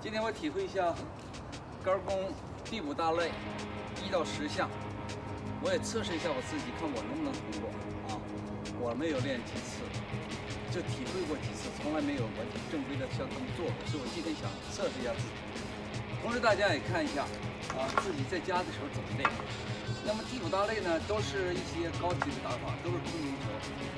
今天我体会一下杆弓第5大类1到10项，我也测试一下我自己，看我能不能通过啊。我没有练几次，就体会过几次，从来没有完全正规的像这么做，所以我今天想测试一下自己。同时大家也看一下啊，自己在家的时候怎么练。那么第5大类呢，都是一些高级的打法，都是空中球。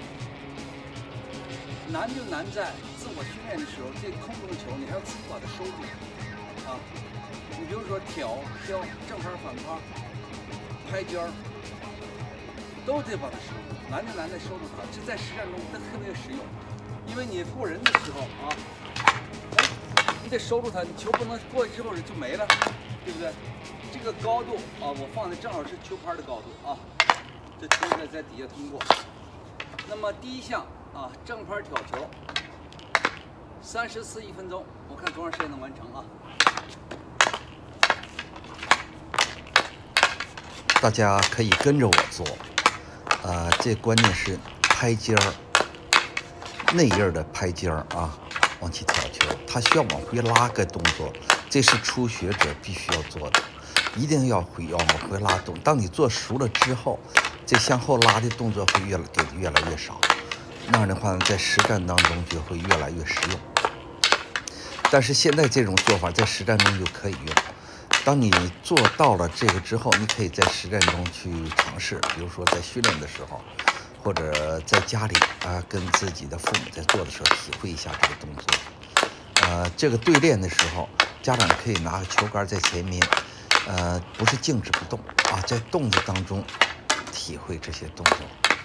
难就难在自我训练的时候，这空中球你还要自己把它收住啊。你比如说挑、飘、正拍、反拍、拍尖儿，都得把它收住。难就难在收住它，这在实战中它特别实用。因为你过人的时候啊，你得收住它，你球不能过去之后就没了，对不对？这个高度啊，我放的正好是球拍的高度啊，这球在底下通过。那么第一项啊，正拍挑球，30次1分钟，我看多长时间能完成啊？ 大家可以跟着我做，这关键是拍尖儿，内印的拍尖儿啊，往起挑球，它需要往回拉个动作，这是初学者必须要做的，一定要往回拉动。当你做熟了之后，这向后拉的动作会越来越少，那样的话在实战当中就会越来越实用。但是现在这种做法在实战中就可以用。当你做到了这个之后，你可以在实战中去尝试，比如说在训练的时候，或者在家里跟自己的父母在做的时候，体会一下这个动作。这个对练的时候，家长可以拿个球杆在前面，不是静止不动啊，在动作当中体会这些动作。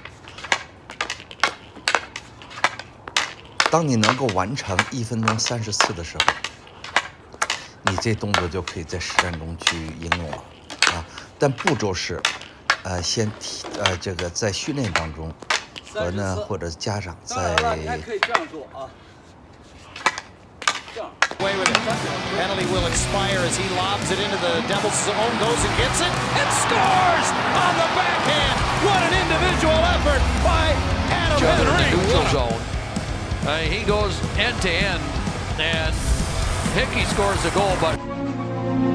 当你能够完成1分钟30次的时候，你这动作就可以在实战中去应用了啊。但步骤是，这个在训练当中或者家长在。 你还可以这样做啊，这样。 Away with it. Penalty will expire as he lobs it into the Devils' zone, goes and gets it, and scores on the backhand. What an individual effort by Adam Henry. Neutral zone. He goes end to end, and Hickey scores the goal, but